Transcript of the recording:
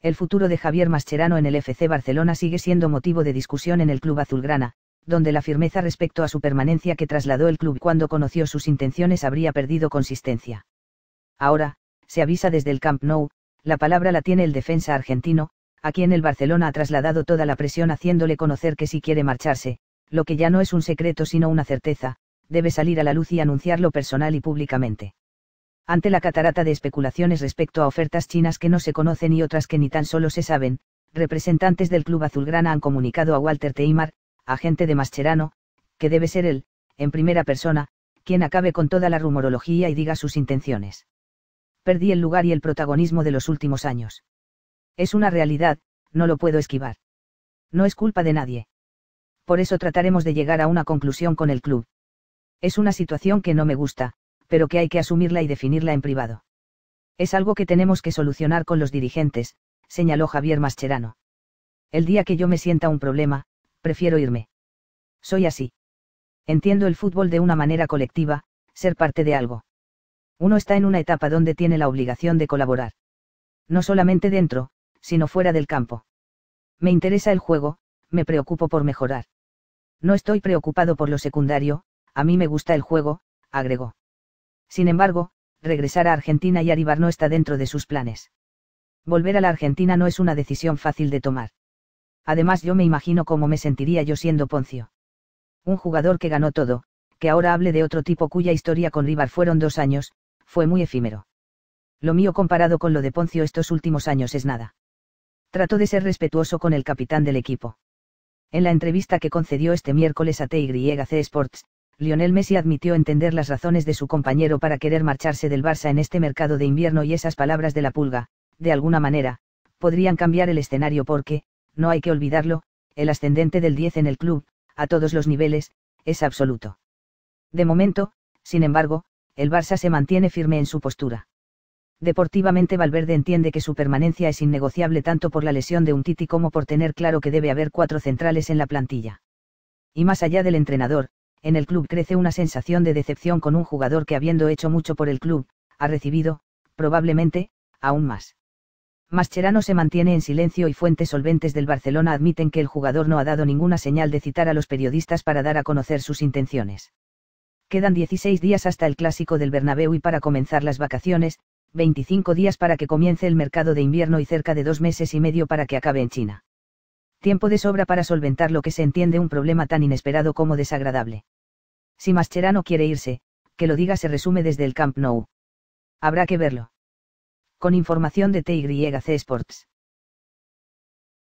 El futuro de Javier Mascherano en el FC Barcelona sigue siendo motivo de discusión en el club azulgrana, donde la firmeza respecto a su permanencia que trasladó el club cuando conoció sus intenciones habría perdido consistencia. Ahora, se avisa desde el Camp Nou, la palabra la tiene el defensa argentino, a quien el Barcelona ha trasladado toda la presión haciéndole conocer que si quiere marcharse, lo que ya no es un secreto sino una certeza, debe salir a la luz y anunciarlo personal y públicamente. Ante la catarata de especulaciones respecto a ofertas chinas que no se conocen y otras que ni tan solo se saben, representantes del club azulgrana han comunicado a Walter Teimar, agente de Mascherano, que debe ser él, en primera persona, quien acabe con toda la rumorología y diga sus intenciones. Perdí el lugar y el protagonismo de los últimos años. Es una realidad, no lo puedo esquivar. No es culpa de nadie. Por eso trataremos de llegar a una conclusión con el club. Es una situación que no me gusta, pero que hay que asumirla y definirla en privado. Es algo que tenemos que solucionar con los dirigentes, señaló Javier Mascherano. El día que yo me sienta un problema, prefiero irme. Soy así. Entiendo el fútbol de una manera colectiva, ser parte de algo. Uno está en una etapa donde tiene la obligación de colaborar. No solamente dentro, sino fuera del campo. Me interesa el juego, me preocupo por mejorar. No estoy preocupado por lo secundario, a mí me gusta el juego, agregó. Sin embargo, regresar a Argentina y Aríbar no está dentro de sus planes. Volver a la Argentina no es una decisión fácil de tomar. Además yo me imagino cómo me sentiría yo siendo Poncio. Un jugador que ganó todo, que ahora hable de otro tipo cuya historia con River fueron 2 años, fue muy efímero. Lo mío comparado con lo de Poncio estos últimos años es nada. Trató de ser respetuoso con el capitán del equipo. En la entrevista que concedió este miércoles a TYC Sports, Lionel Messi admitió entender las razones de su compañero para querer marcharse del Barça en este mercado de invierno y esas palabras de la Pulga, de alguna manera, podrían cambiar el escenario porque, no hay que olvidarlo, el ascendente del 10 en el club, a todos los niveles, es absoluto. De momento, sin embargo, el Barça se mantiene firme en su postura. Deportivamente Valverde entiende que su permanencia es innegociable tanto por la lesión de Umtiti como por tener claro que debe haber 4 centrales en la plantilla. Y más allá del entrenador, en el club crece una sensación de decepción con un jugador que habiendo hecho mucho por el club, ha recibido, probablemente, aún más. Mascherano se mantiene en silencio y fuentes solventes del Barcelona admiten que el jugador no ha dado ninguna señal de citar a los periodistas para dar a conocer sus intenciones. Quedan 16 días hasta el clásico del Bernabéu y para comenzar las vacaciones, 25 días para que comience el mercado de invierno y cerca de 2 meses y medio para que acabe en China. Tiempo de sobra para solventar lo que se entiende un problema tan inesperado como desagradable. Si Mascherano quiere irse, que lo diga, se resume desde el Camp Nou. Habrá que verlo. Con información de TYC Sports.